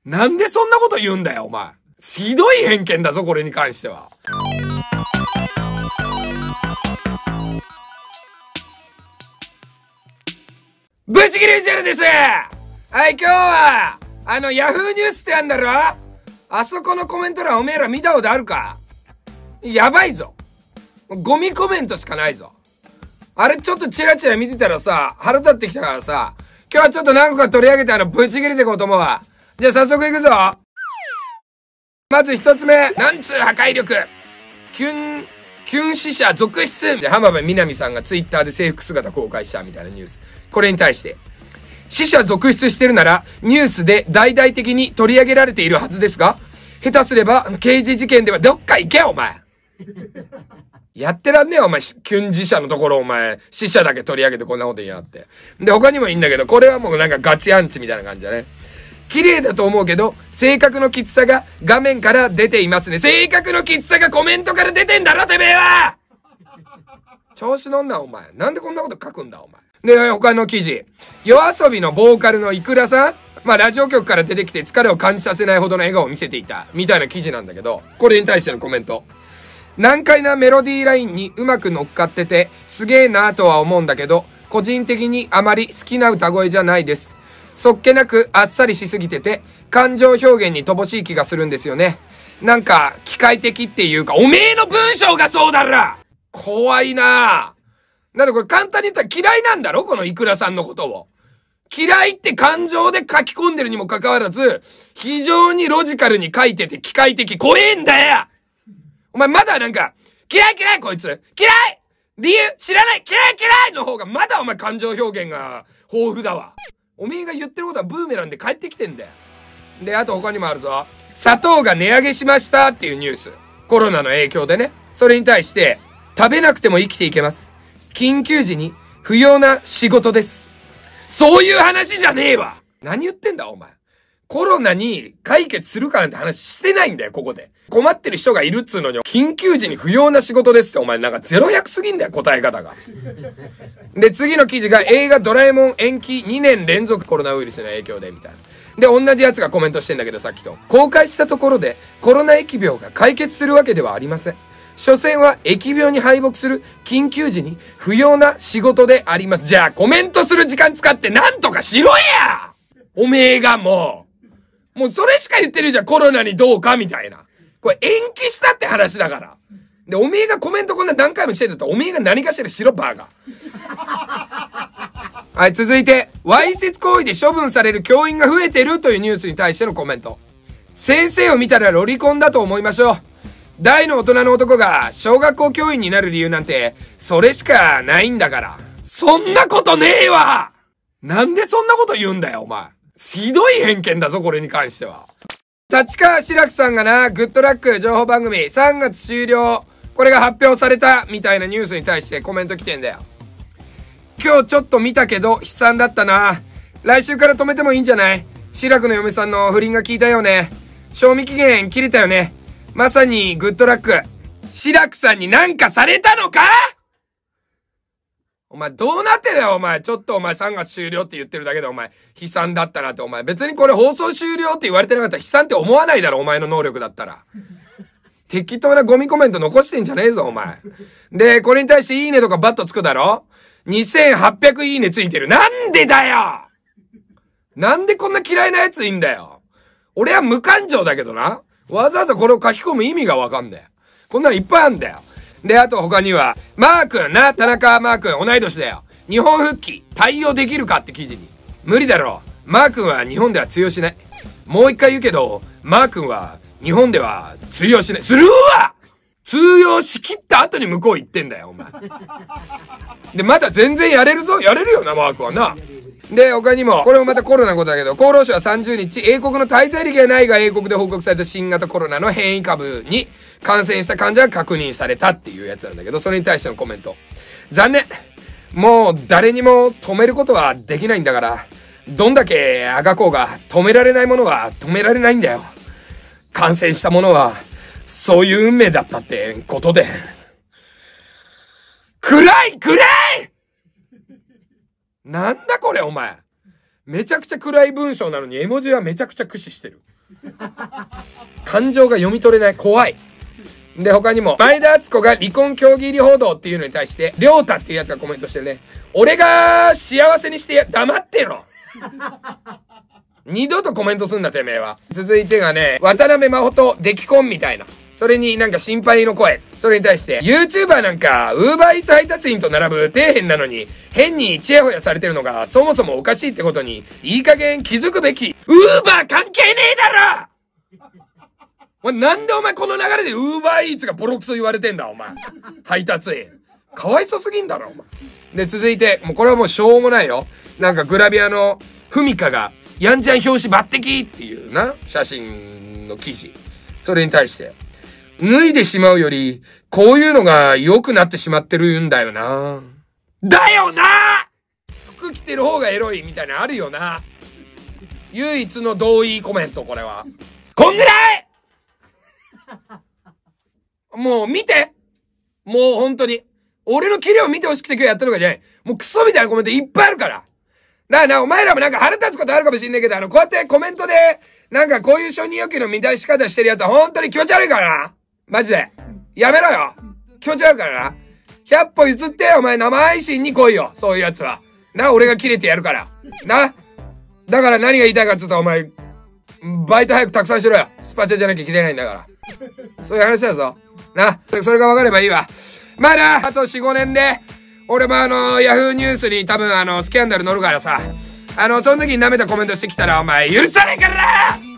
なんでそんなこと言うんだよ、お前。ひどい偏見だぞ、これに関しては。ブチギレジェルです。はい、今日は、ヤフーニュースってあんだろ？あそこのコメント欄おめえら見たことあるか？やばいぞ。ゴミコメントしかないぞ。あれちょっとチラチラ見てたらさ、腹立ってきたからさ、今日はちょっと何個か取り上げてブチギレていこうと思うわ。じゃあ早速いくぞ。まず一つ目、なんつう破壊力。キュン死者続出で浜辺美波さんがツイッターで制服姿公開したみたいなニュース。これに対して、死者続出してるならニュースで大々的に取り上げられているはずですが、下手すれば刑事事件ではどっか行けお前。やってらんねえよお前、キュン死者のところお前、死者だけ取り上げてこんなこと言いやがって。で、他にもいいんだけど、これはもうなんかガチアンチみたいな感じだね。綺麗だと思うけど、性格のきつさが画面から出ていますね。性格のきつさがコメントから出てんだろてめえは。調子乗んなお前。なんでこんなこと書くんだお前。で、他の記事。夜遊びのボーカルのイクラさん、ラジオ局から出てきて疲れを感じさせないほどの笑顔を見せていた。みたいな記事なんだけど、これに対してのコメント。難解なメロディーラインにうまく乗っかってて、すげえなぁとは思うんだけど、個人的にあまり好きな歌声じゃないです。そっけなくあっさりしすぎてて、感情表現に乏しい気がするんですよね。なんか、機械的っていうか、おめえの文章がそうだろ。怖いなぁ。なんでこれ簡単に言ったら嫌いなんだろこのイクラさんのことを。嫌いって感情で書き込んでるにもかかわらず、非常にロジカルに書いてて機械的。怖えんだよ。お前まだなんか、嫌いこいつ嫌い理由知らない嫌いの方がまだお前感情表現が豊富だわ。おめえが言ってることはブーメランで帰ってきてんだよ。で、あと他にもあるぞ。砂糖が値上げしましたっていうニュース。コロナの影響でね。それに対して、食べなくても生きていけます。緊急時に不要な仕事です。そういう話じゃねえわ。何言ってんだお前。コロナに解決するかなんて話してないんだよ、ここで。困ってる人がいるっつうのに、緊急時に不要な仕事ですって、お前なんか0100すぎんだよ、答え方が。で、次の記事が映画ドラえもん延期2年連続コロナウイルスの影響で、みたいな。で、同じやつがコメントしてんだけど、さっきと。公開したところで、コロナ疫病が解決するわけではありません。所詮は疫病に敗北する緊急時に不要な仕事であります。じゃあ、コメントする時間使ってなんとかしろやおめえがもうそれしか言ってるじゃん、コロナにどうかみたいな。これ延期したって話だから。で、おめえがコメントこんな何回もしてんだったら、おめえが何かしらしろ、バーガー。はい、続いて、わいせつ行為で処分される教員が増えてるというニュースに対してのコメント。先生を見たらロリコンだと思いましょう。大の大人の男が小学校教員になる理由なんて、それしかないんだから。そんなことねえわ。なんでそんなこと言うんだよ、お前。ひどい偏見だぞ、これに関しては。立川志らくさんがな、グッドラック情報番組3月終了。これが発表された、みたいなニュースに対してコメント来てんだよ。今日ちょっと見たけど、悲惨だったな。来週から止めてもいいんじゃない？志らくの嫁さんの不倫が効いたよね。賞味期限切れたよね。まさにグッドラック。志らくさんになんかされたのか？お前どうなってんだよお前。ちょっとお前3月終了って言ってるだけでお前悲惨だったなってお前。別にこれ放送終了って言われてなかったら悲惨って思わないだろお前の能力だったら。適当なゴミコメント残してんじゃねえぞお前。で、これに対していいねとかバッとつくだろ？ 2800 いいねついてる。なんでだよ！なんでこんな嫌いなやついいんだよ。俺は無感情だけどな。わざわざこれを書き込む意味がわかんだよ。こんなのいっぱいあんだよ。で、あと他には、マー君な、田中マー君、同い年だよ。日本復帰、対応できるかって記事に。無理だろう。マー君は日本では通用しない。もう一回言うけど、マー君は日本では通用しない。するわ！通用しきった後に向こう行ってんだよ、お前。で、まだ全然やれるぞ。やれるよな、マー君はな。で、他にも、これもまたコロナのことだけど、厚労省は30日、英国の滞在歴がないが英国で報告された新型コロナの変異株に感染した患者が確認されたっていうやつなんだけど、それに対してのコメント。残念。もう誰にも止めることはできないんだから、どんだけあがこうが止められないものは止められないんだよ。感染したものは、そういう運命だったってことで。暗いなんだこれお前。めちゃくちゃ暗い文章なのに絵文字はめちゃくちゃ駆使してる。 感情が読み取れない。怖い。で、他にも、前田敦子が離婚協議入り報道っていうのに対して、りょうたっていうやつがコメントしてるね。俺が幸せにして黙ってろ。二度とコメントすんな、てめえは。続いてがね、渡辺真帆と出来婚みたいな。それになんか心配の声。それに対して、YouTuber なんか、Uber Eats配達員と並ぶ底辺なのに、変にチヤホヤされてるのが、そもそもおかしいってことに、いい加減気づくべき。Uber 関係ねえだろなんでお前この流れでUber Eatsがボロクソ言われてんだ、お前。配達員。かわいそすぎんだろ、お前。で、続いて、もうこれはもうしょうもないよ。なんかグラビアのふみかが、やんちゃん表紙抜擢っていうな、写真の記事。それに対して、脱いでしまうより、こういうのが良くなってしまってるんだよな。だよな！服着てる方がエロいみたいなのあるよな。唯一の同意コメント、これは。こんぐらいもう見て！もう本当に。俺のキレを見てほしくて今日やったのかじゃない。もうクソみたいなコメントいっぱいあるから。だからな、お前らもなんか腹立つことあるかもしんないけど、こうやってコメントで、なんかこういう承認欲求の満たし方してるやつは本当に気持ち悪いからな。マジで。やめろよ。気持ち悪いからな。100歩譲って、お前生配信に来いよ。そういうやつは。な、俺が切れてやるから。な。だから何が言いたいかっつったらお前、バイト早くたくさんしろよ。スパチャじゃなきゃ切れないんだから。そういう話だぞ。な。それが分かればいいわ。まあな、あと4、5年で、俺もヤフーニュースに多分スキャンダル乗るからさ、その時に舐めたコメントしてきたらお前許さないからな！